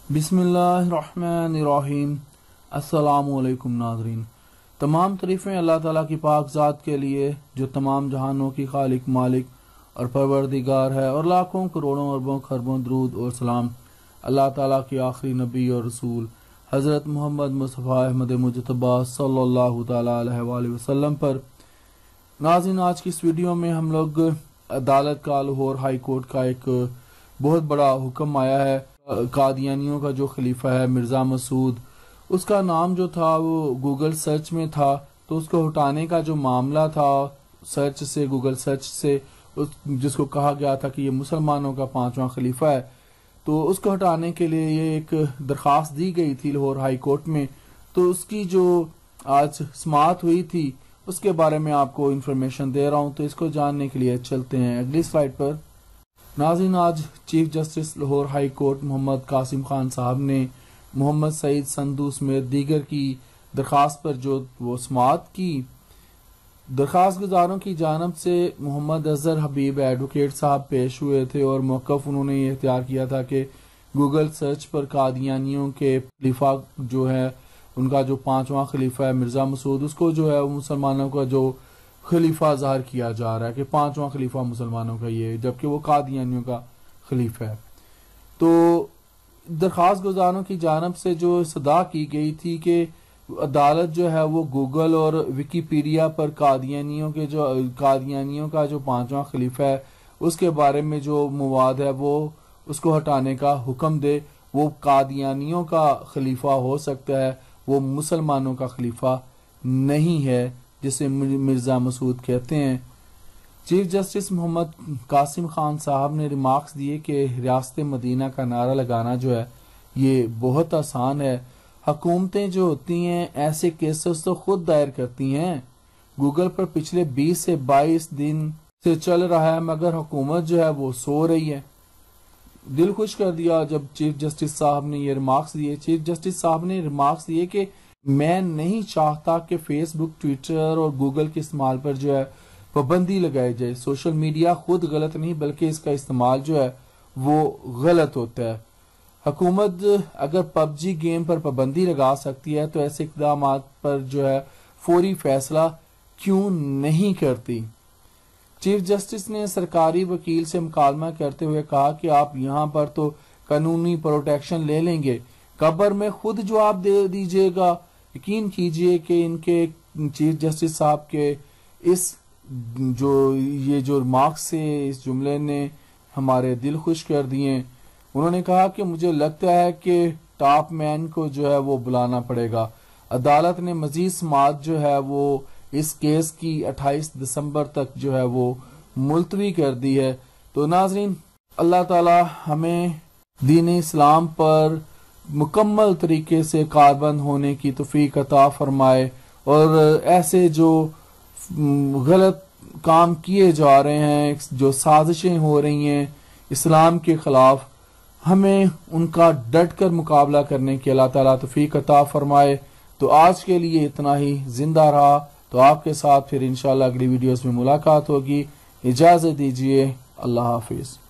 बिस्मिल्लाहिर्रहमानिर्रहीम। अस्सलामुअलैकुम नाज़रीन। तमाम तारीफ़ें अल्लाह ताला की पाक ज़ात के लिए जो तमाम जहानों की खालिक मालिक और परवरदिगार है, और लाखों करोड़ों अरबों खरबों दरूद और सलाम अल्लाह ताला के आखिरी नबी और रसूल हज़रत मोहम्मद मुस्तफ़ा अहमद मुजतबा सल्लल्लाहु ताला अलैहि वसल्लम पर। नाज़रीन, आज की इस वीडियो में हम लोग अदालत का लाहौर हाई कोर्ट का एक बहुत बड़ा हुक्म आया है। कादियानियों का जो खलीफा है मिर्ज़ा मसूद, उसका नाम जो था वो गूगल सर्च में था, तो उसको हटाने का जो मामला था सर्च से, गूगल सर्च से, जिसको कहा गया था कि ये मुसलमानों का 5वां खलीफा है, तो उसको हटाने के लिए ये एक दरख्वास्त दी गई थी लाहौर हाई कोर्ट में। तो उसकी जो आज समाअत हुई थी उसके बारे में आपको इन्फॉर्मेशन दे रहा हूँ, तो इसको जानने के लिए चलते हैं अगली स्लाइड पर। नाज़रीन, आज chief justice Lahore high court Mohammad Qasim Khan साहब ने मोहम्मद सईद संधू समेत दीगर की दरख्वास्त पर जो वो समाअत की, दरख्वास्त गुजारों की जानब से मोहम्मद अजहर हबीब एडवोकेट साहब पेश हुए थे, और मौक़िफ़ उन्होंने ये इख्तियार किया था कि गूगल सर्च पर कादियानियों के खलीफा जो है, उनका जो 5वां खलीफा है मिर्ज़ा मसूद, उसको जो है मुसलमानों का जो खलीफा ज़ाहिर किया जा रहा है कि 5वां खलीफा मुसलमानों का ये, जबकि वो कादियानियों का खलीफा है। तो दरख्वास्त गुजारों की जानब से जो सदा की गई थी कि अदालत जो है वो गूगल और विकीपीडिया पर कादियानियों का जो 5वां खलीफा है उसके बारे में जो मवाद है वो उसको हटाने का हुक्म दे। वो कादियानियों का खलीफा हो सकता है, वो मुसलमानों का खलीफा नहीं है जिसे मिर्ज़ा मसूद कहते हैं। चीफ जस्टिस मोहम्मद कासिम खान साहब ने रिमार्क्स दिए कि रियासत मदीना का नारा लगाना जो है ये बहुत आसान है। हुकूमतें जो होती हैं ऐसे केसेस तो खुद दायर करती हैं। गूगल पर पिछले 20 से 22 दिन से चल रहा है, मगर हुकूमत जो है वो सो रही है। दिल खुश कर दिया जब चीफ जस्टिस साहब ने ये रिमार्क्स दिए। चीफ जस्टिस साहब ने रिमार्क्स दिए कि मैं नहीं चाहता कि फेसबुक, ट्विटर और गूगल के इस्तेमाल पर जो है पाबंदी लगाई जाए। सोशल मीडिया खुद गलत नहीं, बल्कि इसका इस्तेमाल जो है वो गलत होता है। हुकूमत अगर पबजी गेम पर पाबंदी लगा सकती है तो ऐसे इक़दाम पर जो है फौरी फैसला क्यों नहीं करती। चीफ जस्टिस ने सरकारी वकील से मुकालमा करते हुए कहा कि आप यहाँ पर तो कानूनी प्रोटेक्शन ले लेंगे, कब्र में खुद जवाब दे दीजिएगा। यकीन कीजिए कि इनके चीफ जस्टिस साहब के इस जो रिमार्क्स से, इस जुमले ने हमारे दिल खुश कर दिए। उन्होंने कहा कि मुझे लगता है कि टॉप मैन को जो है वो बुलाना पड़ेगा। अदालत ने मजीद समाअत जो है वो इस केस की 28 दिसंबर तक जो है वो मुलतवी कर दी है। तो नाजरीन, अल्लाह ताला हमें दीन इस्लाम पर मुकम्मल तरीके से कारबंद होने की तौफीक अता फरमाए, और ऐसे जो गलत काम किए जा रहे हैं, जो साजिशें हो रही हैं इस्लाम के खिलाफ, हमें उनका डट कर मुकाबला करने की अल्लाह ताला तौफीक अता फरमाए। तो आज के लिए इतना ही। जिंदा रहा तो आपके साथ फिर इंशाल्लाह अगली वीडियोस में मुलाकात होगी। इजाज़त दीजिए। अल्लाह हाफिज।